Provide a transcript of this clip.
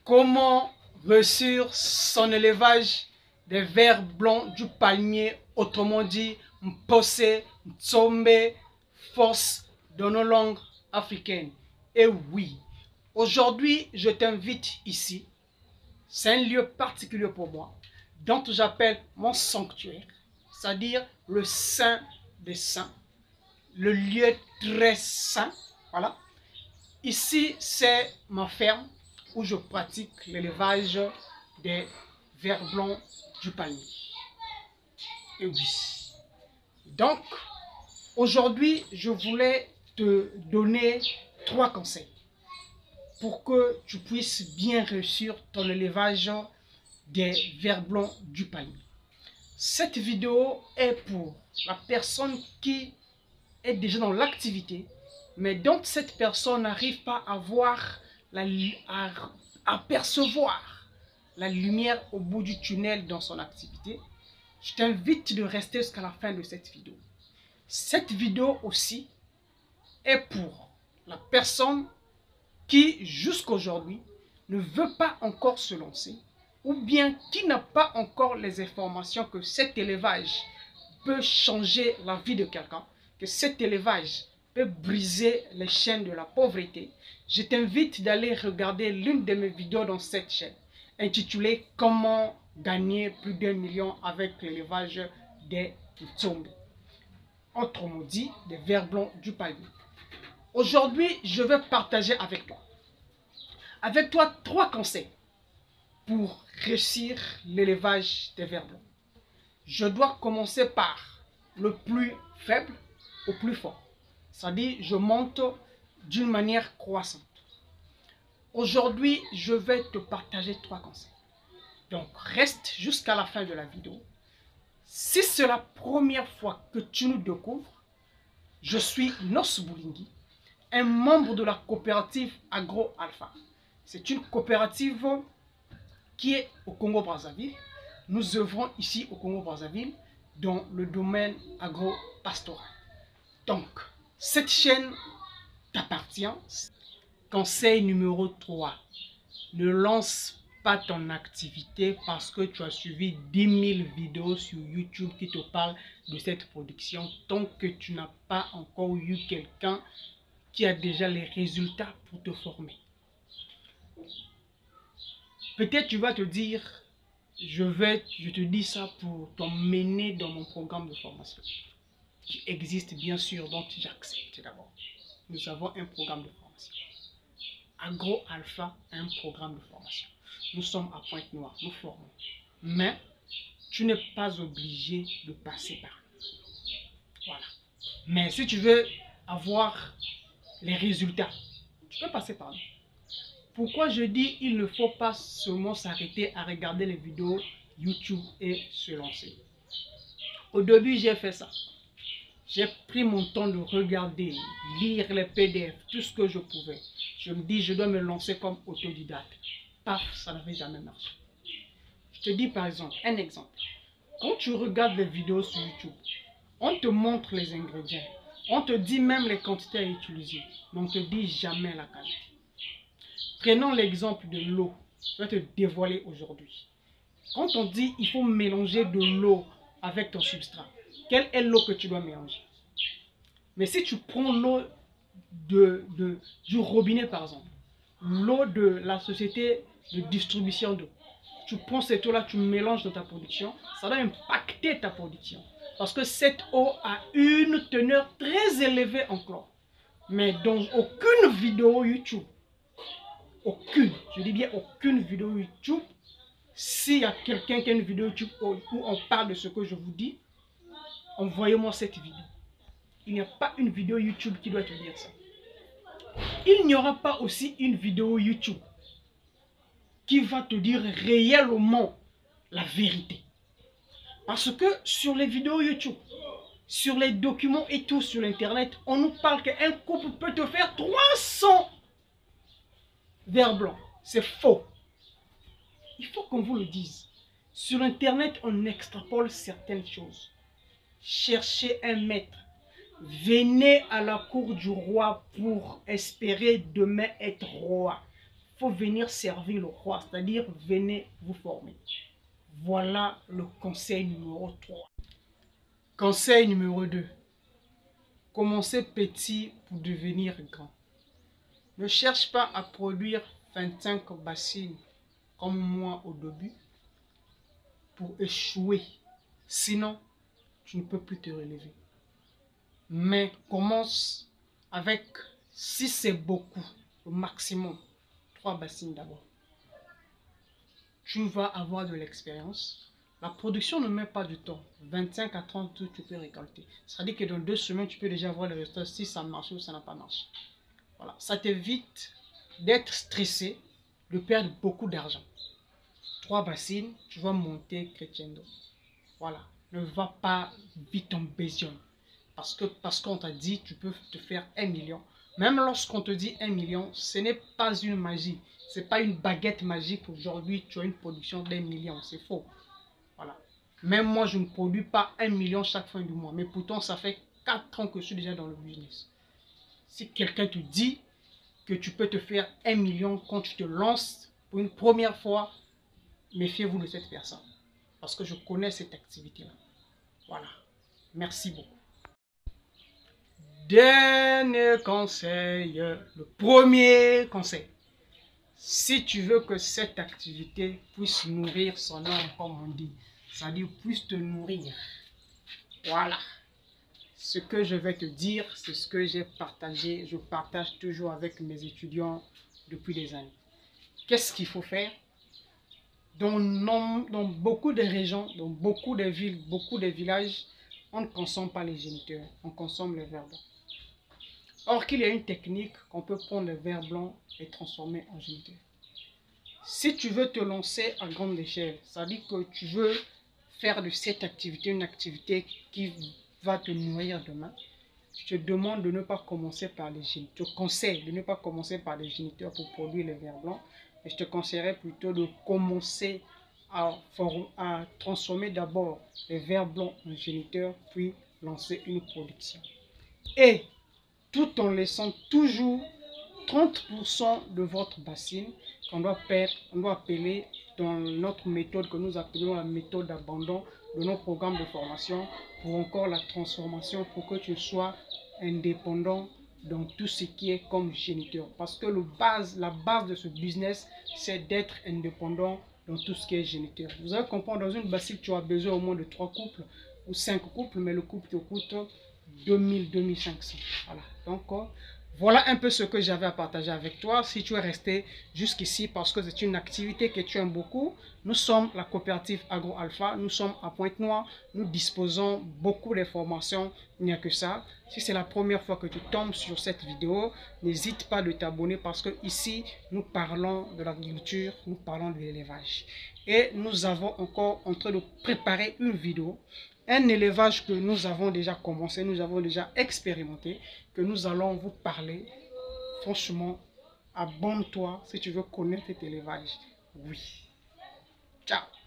Comment réussir son élevage des vers blancs du palmier, autrement dit Mpose, Ntsombe, force dans nos langues africaines. Et oui, aujourd'hui je t'invite ici, c'est un lieu particulier pour moi, dont j'appelle mon sanctuaire, c'est-à-dire le saint des saints, le lieu très saint, voilà. Ici c'est ma ferme, où je pratique l'élevage des vers blancs du palmier. Et oui. Donc, aujourd'hui, je voulais te donner 3 conseils pour que tu puisses bien réussir ton élevage des vers blancs du palmier. Cette vidéo est pour la personne qui est déjà dans l'activité, mais dont cette personne n'arrive pas à voir à percevoir la lumière au bout du tunnel dans son activité. Je t'invite de rester jusqu'à la fin de cette vidéo. Cette vidéo aussi est pour la personne qui jusqu'à aujourd'hui ne veut pas encore se lancer ou bien qui n'a pas encore les informations que cet élevage peut changer la vie de quelqu'un, que cet élevage peut briser les chaînes de la pauvreté. Je t'invite d'aller regarder l'une de mes vidéos dans cette chaîne intitulée « Comment gagner plus d'1 million avec l'élevage des Ntsombe », autrement dit des vers blancs du palmier. Aujourd'hui, je vais partager avec toi 3 conseils pour réussir l'élevage des vers blancs. Je dois commencer par le plus faible au plus fort. C'est-à-dire, je monte d'une manière croissante. Aujourd'hui, je vais te partager 3 conseils. Donc, reste jusqu'à la fin de la vidéo. Si c'est la première fois que tu nous découvres, je suis Nos Boulingi, un membre de la coopérative Agro Alpha. C'est une coopérative qui est au Congo-Brazzaville. Nous œuvrons ici au Congo-Brazzaville dans le domaine agro-pastoral. Donc, cette chaîne t'appartient. Conseil numéro 3. Ne lance pas ton activité parce que tu as suivi 10 000 vidéos sur YouTube qui te parlent de cette production tant que tu n'as pas encore eu quelqu'un qui a déjà les résultats pour te former. Peut-être tu vas te dire, je te dis ça pour t'emmener dans mon programme de formation qui existe bien sûr, donc j'accepte d'abord. Nous avons un programme de formation. Agro Alpha a un programme de formation. Nous sommes à Pointe-Noire, nous formons. Mais tu n'es pas obligé de passer par nous. Voilà. Mais si tu veux avoir les résultats, tu peux passer par nous. Pourquoi je dis il ne faut pas seulement s'arrêter à regarder les vidéos YouTube et se lancer. Au début, j'ai fait ça. J'ai pris mon temps de regarder, lire les PDF, tout ce que je pouvais. Je me dis, je dois me lancer comme autodidacte. Paf, ça n'avait jamais marché. Je te dis par exemple, un exemple. Quand tu regardes les vidéos sur YouTube, on te montre les ingrédients. On te dit même les quantités à utiliser. Mais on ne te dit jamais la qualité. Prenons l'exemple de l'eau. Je vais te dévoiler aujourd'hui. Quand on dit il faut mélanger de l'eau avec ton substrat, quelle est l'eau que tu dois mélanger? Mais si tu prends l'eau du robinet par exemple, l'eau de la société de distribution d'eau, tu prends cette eau-là, tu mélanges dans ta production, ça va impacter ta production. Parce que cette eau a une teneur très élevée en chlore. Mais dans aucune vidéo YouTube, aucune, je dis bien aucune vidéo YouTube, s'il y a quelqu'un qui a une vidéo YouTube où on parle de ce que je vous dis, envoyez-moi cette vidéo. Il n'y a pas une vidéo YouTube qui doit te dire ça. Il n'y aura pas aussi une vidéo YouTube qui va te dire réellement la vérité. Parce que sur les vidéos YouTube, sur les documents et tout sur l'internet, on nous parle qu'un couple peut te faire 300 vers blancs. C'est faux. Il faut qu'on vous le dise. Sur internet, on extrapole certaines choses. Cherchez un maître. Venez à la cour du roi pour espérer demain être roi. faut venir servir le roi, c'est-à-dire venez vous former. Voilà le conseil numéro 3. Conseil numéro 2. Commencez petit pour devenir grand. Ne cherche pas à produire 25 bassines comme moi au début pour échouer. Sinon, tu ne peux plus te relever. Mais commence avec, si c'est beaucoup, au maximum, 3 bassines d'abord. Tu vas avoir de l'expérience. La production ne met pas du temps. 25 à 30 jours, tu peux récolter. C'est-à-dire que dans 2 semaines, tu peux déjà voir le résultat si ça marche ou ça n'a pas marché. Voilà. Ça t'évite d'être stressé, de perdre beaucoup d'argent. 3 bassines, tu vas monter crescendo. Voilà. Ne va pas vite en besoin. Parce qu'on t'a dit tu peux te faire 1 million. Même lorsqu'on te dit 1 million, ce n'est pas une magie. Ce n'est pas une baguette magique. Aujourd'hui, tu as une production d'1 million. C'est faux. Voilà. Même moi, je ne produis pas 1 million chaque fin du mois. Mais pourtant, ça fait 4 ans que je suis déjà dans le business. Si quelqu'un te dit que tu peux te faire 1 million quand tu te lances pour une première fois, méfiez-vous de cette personne. Parce que je connais cette activité-là. Voilà. Merci beaucoup. Dernier conseil, le premier conseil. Si tu veux que cette activité puisse nourrir son âme, comme on dit, c'est-à-dire puisse te nourrir, voilà. Ce que je vais te dire, c'est ce que j'ai partagé, je partage toujours avec mes étudiants depuis des années. Qu'est-ce qu'il faut faire? Dans beaucoup de régions, dans beaucoup de villes, beaucoup de villages, on ne consomme pas les géniteurs, on consomme le verre blanc. Or qu'il y a une technique qu'on peut prendre le verre blanc et transformer en géniteur. Si tu veux te lancer à grande échelle, ça veut dire que tu veux faire de cette activité une activité qui va te nourrir demain, je te demande de ne pas commencer par les géniteurs. Je te conseille de ne pas commencer par les géniteurs pour produire le verre blanc. Et je te conseillerais plutôt de commencer à transformer d'abord les verres blancs en géniteurs, puis lancer une production. Et tout en laissant toujours 30% de votre bassine qu'on doit appeler dans notre méthode que nous appelons la méthode d'abandon de nos programmes de formation pour encore la transformation pour que tu sois indépendant dans tout ce qui est comme géniteur. Parce que la base de ce business, c'est d'être indépendant dans tout ce qui est géniteur. Vous allez comprendre, dans une bassine, tu as besoin au moins de 3 couples ou 5 couples, mais le couple te coûte 2000-2500. Voilà. Donc, voilà un peu ce que j'avais à partager avec toi. Si tu es resté jusqu'ici parce que c'est une activité que tu aimes beaucoup, nous sommes la coopérative Agro-Alpha. Nous sommes à Pointe-Noire. Nous disposons beaucoup de formations. Il n'y a que ça. Si c'est la première fois que tu tombes sur cette vidéo, n'hésite pas de t'abonner parce que ici, nous parlons de l'agriculture, nous parlons de l'élevage. Et nous avons encore en train de préparer une vidéo. Un élevage que nous avons déjà commencé, nous avons déjà expérimenté, que nous allons vous parler. Franchement, abonne-toi si tu veux connaître cet élevage. Oui. Ciao.